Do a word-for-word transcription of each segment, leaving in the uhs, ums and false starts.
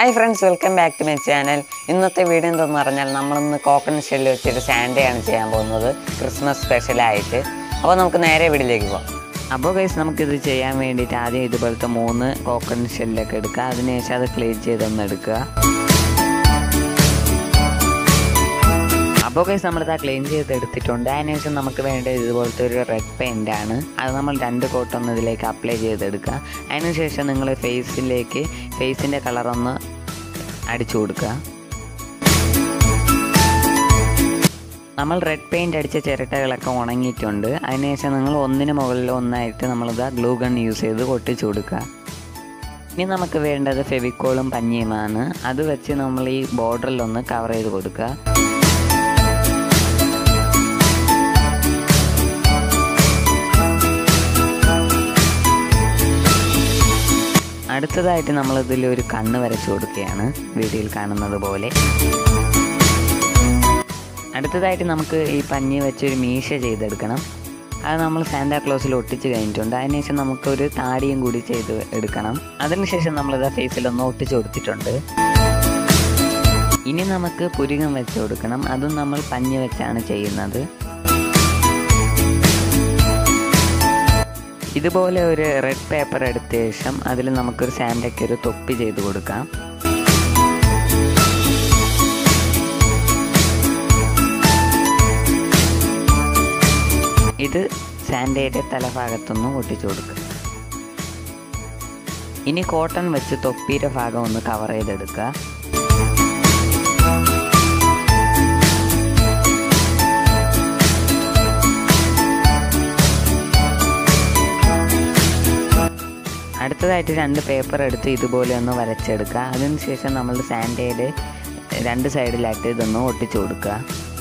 Hi friends, welcome back to my channel. ഇന്നത്തെ video എന്താണെന്ന് പറഞ്ഞാൽ നമ്മൾ ഇന്ന് കോക്കനട്ട് ഷെല്ലിൽ വെച്ചിട്ട് സാൻഡയാണ് ചെയ്യാൻ പോകുന്നത് ക്രിസ്മസ് സ്പെഷ്യൽ ആയിട്ട്. അപ്പോൾ നമുക്ക് നേരെ വീഡിയോയിലേക്ക് പോകാം. അപ്പോൾ ഗൈസ് നമുക്കിത് ചെയ്യാൻ വേണ്ടിയിട്ട് ആദ്യം ഇതുപോലത്തെ മൂന്ന് കോക്കനട്ട് ഷെല്ലൊക്കെ എടുക്കുക. അതിനുശേഷം അത് ക്ലീൻ ചെയ്തൊന്ന് എടുക്കുക. അപ്പോൾ ഗൈസ് നമ്മളിത് ക്ലീൻ ചെയ്തെടുത്തിട്ടുണ്ട്. അതിനുശേഷം നമുക്ക് വേണ്ടത് ഇതുപോലത്തെ ഒരു റെഡ് പെയിൻ്റ് ആണ്. അത് നമ്മൾ രണ്ട് കോട്ടൊന്ന് ഇതിലേക്ക് അപ്ലൈ ചെയ്തെടുക്കുക. അതിനുശേഷം നിങ്ങൾ ഫേസിലേക്ക് ഫേസിൻ്റെ കളറൊന്ന് അടിച്ചു കൊടുക്കുക. നമ്മൾ റെഡ് പെയിൻ്റ് അടിച്ച ചിരട്ടകളൊക്കെ ഉണങ്ങിയിട്ടുണ്ട്. അതിനുശേഷം നിങ്ങൾ ഒന്നിന് മുകളിൽ ഒന്നായിട്ട് നമ്മളിത് ഗ്ലൂ ഗൺ യൂസ് ചെയ്ത് ഒട്ടിച്ചു കൊടുക്കുക. ഇനി നമുക്ക് വേണ്ടത് ഫെവിക്കോളും പഞ്ഞിയുമാണ്. അത് വെച്ച് നമ്മൾ ഈ ബോർഡറിലൊന്ന് കവർ ചെയ്ത് കൊടുക്കുക. അടുത്തതായിട്ട് നമ്മൾ ഇതിൽ ഒരു കണ്ണ് വരച്ചു കൊടുക്കുകയാണ്, വീഡിയോയിൽ കാണുന്നത് പോലെ. അടുത്തതായിട്ട് നമുക്ക് ഈ പഞ്ഞി വെച്ചൊരു മീശ ചെയ്തെടുക്കണം. അത് നമ്മൾ സാന്റാക്ലോസിൽ ഒട്ടിച്ച് കഴിഞ്ഞിട്ടുണ്ട്. അതിനുശേഷം നമുക്കൊരു താടിയും കൂടി ചെയ്ത് എടുക്കണം. അതിനുശേഷം നമ്മളിത് ഫേസിലൊന്ന് ഒട്ടിച്ച് കൊടുത്തിട്ടുണ്ട്. ഇനി നമുക്ക് പുരികം വെച്ച് കൊടുക്കണം. അതും നമ്മൾ പഞ്ഞി വെച്ചാണ് ചെയ്യുന്നത്. ഇതുപോലെ ഒരു റെഡ് പേപ്പർ എടുത്ത ശേഷം അതിൽ നമുക്കൊരു സാൻഡയ്ക്ക് ഒരു തൊപ്പി ചെയ്ത് കൊടുക്കാം. ഇത് സാൻഡയുടെ തലഭാഗത്തൊന്ന് ഒട്ടിച്ചു കൊടുക്കുക. ഇനി കോട്ടൺ വെച്ച് തൊപ്പിയുടെ ഭാഗം ഒന്ന് കവർ ചെയ്തെടുക്കുക. അടുത്തതായിട്ട് രണ്ട് പേപ്പർ എടുത്ത് ഇതുപോലെ ഒന്ന് വരച്ചെടുക്കുക. അതിനുശേഷം നമ്മൾ സാൻഡയുടെ രണ്ട് സൈഡിലായിട്ട് ഇതൊന്ന് ഒട്ടിച്ചു കൊടുക്കുക.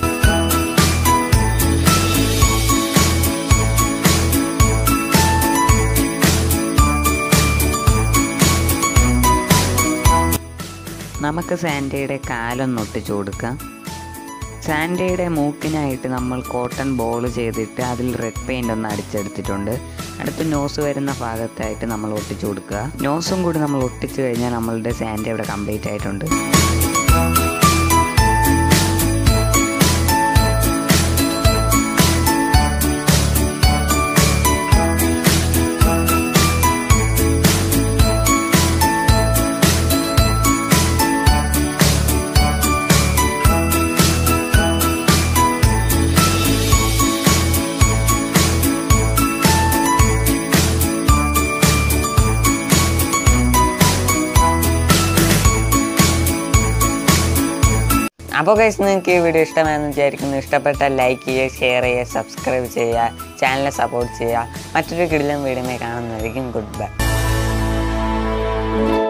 നമുക്ക് സാൻഡയുടെ കാലൊന്ന് ഒട്ടിച്ചു കൊടുക്കാം. സാൻഡയുടെ മൂക്കിനായിട്ട് നമ്മൾ കോട്ടൺ ബോൾ ചെയ്തിട്ട് അതിൽ റെഡ് പെയിൻ്റ് ഒന്ന് അടിച്ചെടുത്തിട്ടുണ്ട്. അടുത്ത് നോസ് വരുന്ന ഭാഗത്തായിട്ട് നമ്മൾ ഒട്ടിച്ചു കൊടുക്കുക. നോസും കൂടി നമ്മൾ ഒട്ടിച്ചു കഴിഞ്ഞാൽ നമ്മളുടെ സാൻഡ ഇവിടെ കംപ്ലീറ്റ് ആയിട്ടുണ്ട്. അപ്പോൾ ഗൈസ് നിങ്ങൾക്ക് ഈ വീഡിയോ ഇഷ്ടമായെന്ന് വിചാരിക്കുന്നു. ഇഷ്ടപ്പെട്ടാൽ ലൈക്ക് ചെയ്യുക, ഷെയർ ചെയ്യുക, സബ്സ്ക്രൈബ് ചെയ്യുക, ചാനലിനെ സപ്പോർട്ട് ചെയ്യുക. മറ്റൊരു കിടിലൻ വീഡിയോയിൽ കാണുന്നതായിരിക്കും. Good bye.